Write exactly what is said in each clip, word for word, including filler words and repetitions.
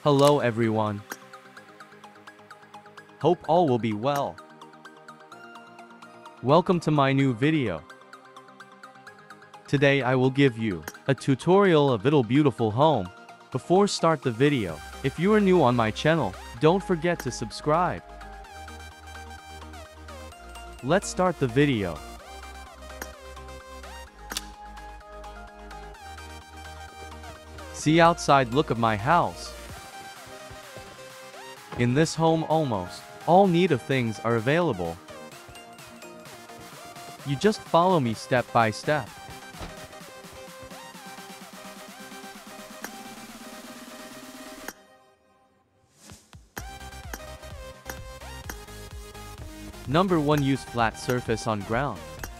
Hello everyone. Hope all will be well. Welcome to my new video. Today I will give you a tutorial of little beautiful home. Before start the video, if you are new on my channel, don't forget to subscribe. Let's start the video. See outside look of my house. In this home almost all need of things are available. You just follow me step by step. Number one. Use flat surface on ground.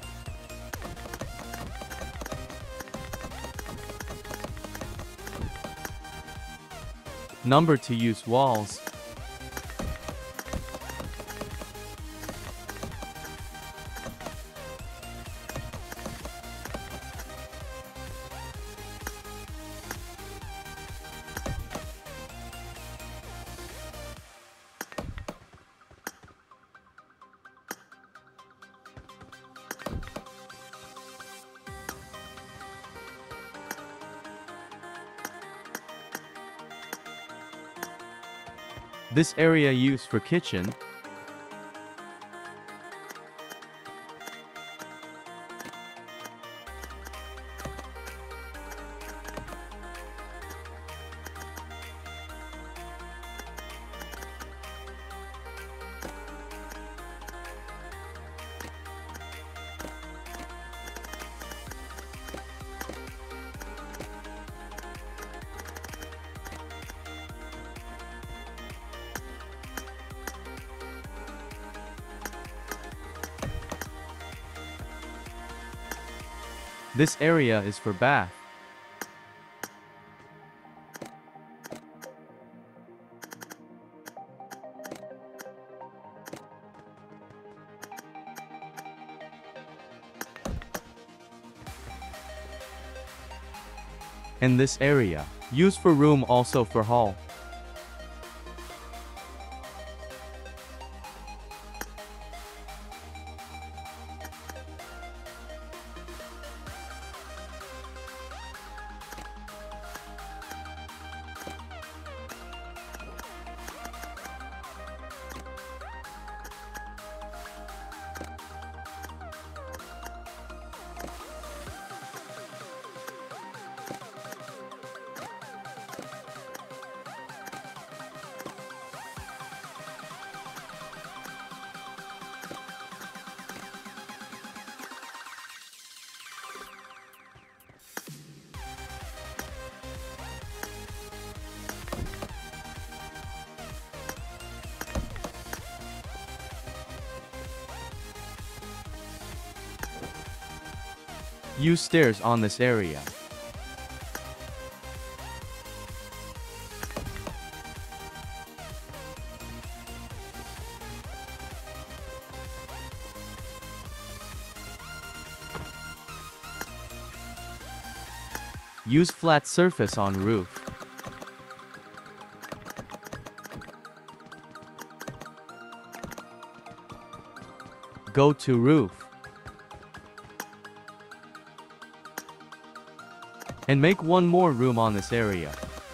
Number two. Use walls. This area used for kitchen. This area is for bath. And this area, used for room also for hall. Use stairs on this area. Use flat surface on roof. Go to roof. And make one more room on this area.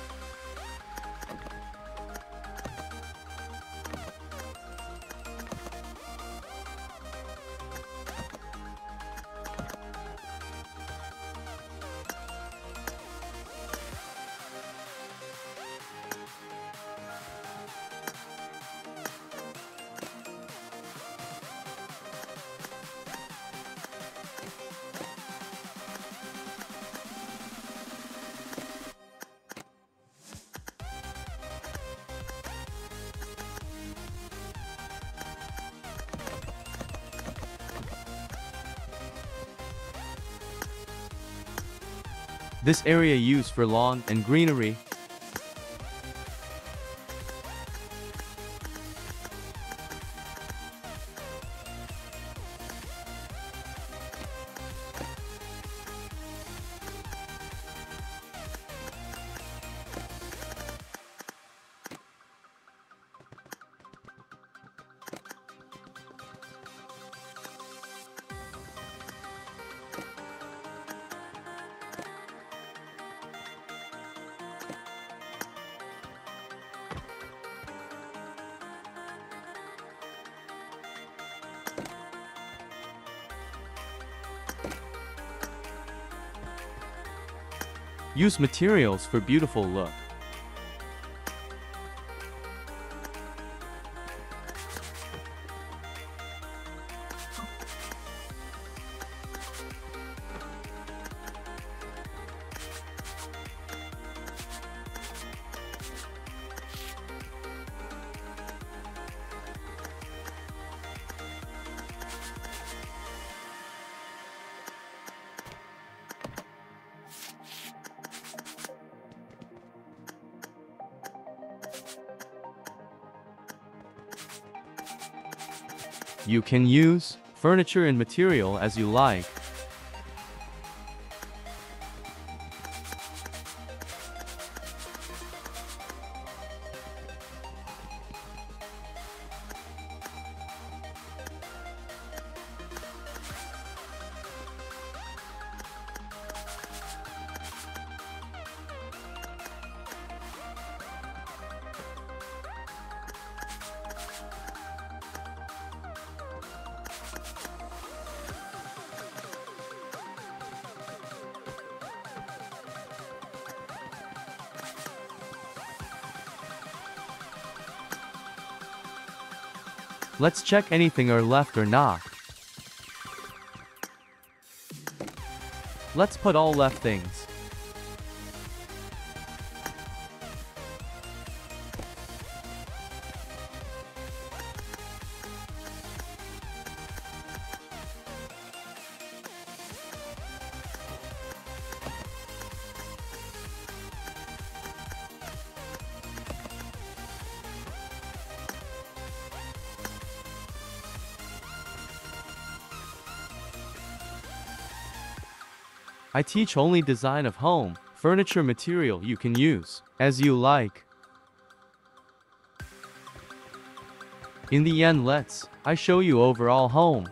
This area used for lawn and greenery. Use materials for beautiful look. You can use furniture and material as you like. Let's check anything are left or not. Let's put all left things. I teach only design of home, furniture material you can use as you like. In the end, let's I show you overall home.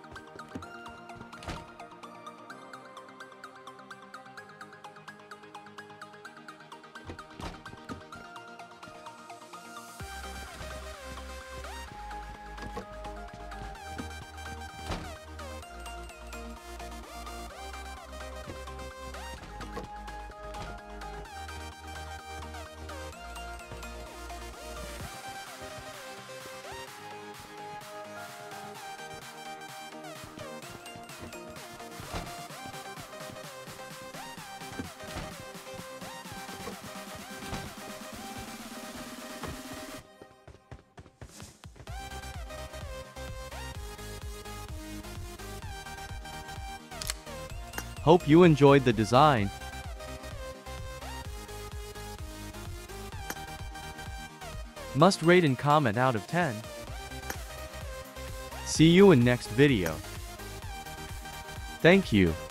Hope you enjoyed the design. Must rate and comment out of ten. See you in next video. Thank you.